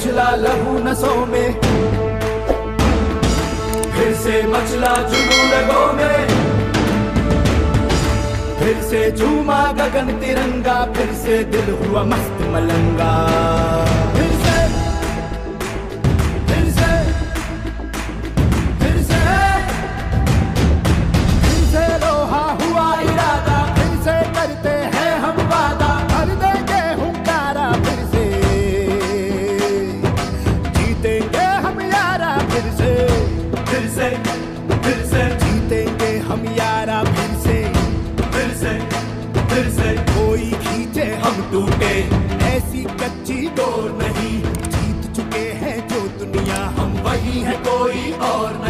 उछला लहू नसों में, फिर से मचला जुनून रगों में, फिर से झूमा गगन तिरंगा, फिर से दिल हुआ मस्त मलंगा। फिर से फिर से फिर से फिर से लोहा हुआ इरादा, फिर से करते हैं हम वादा, भर देंगे हुंकारा फिर से, जीतेंगे हम यारा फिर से, फिर से फिर से जीतेंगे हम यारा फिर से, फिर से फिर से कोई खींचे हम टूटे, ऐसी कच्ची डोर नहीं, जीत चुके हैं जो दुनिया हम वही है कोई और नहीं।